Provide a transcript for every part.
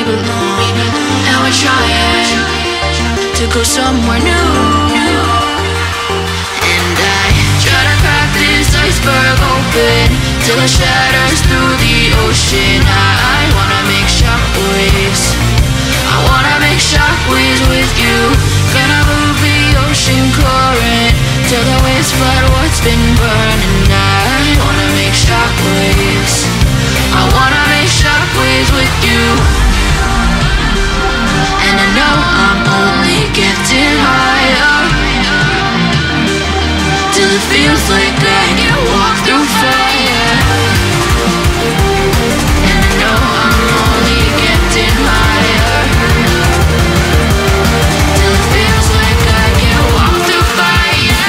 belong. And we're trying to go somewhere new. And I try to crack this iceberg open till it shatters through the ocean. I wanna make shockwaves. I wanna make shockwaves with you. Gonna move the ocean current till the waves flood what's been burning. I wanna make shockwaves. I wanna make shockwaves with you. And I know I'm only getting higher till it feels like I can walk through fire. And I know I'm only getting higher till it feels like I can walk through fire.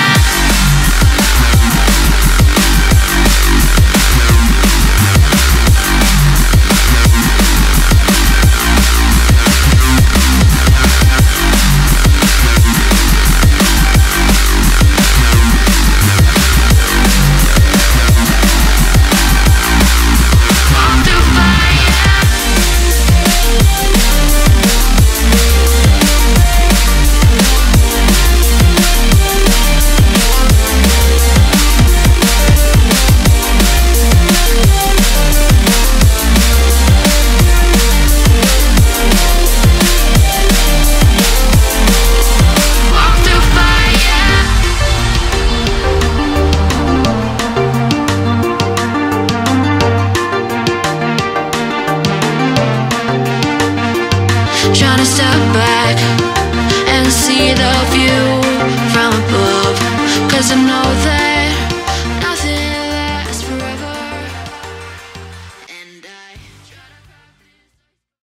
Trying to step back and see the view.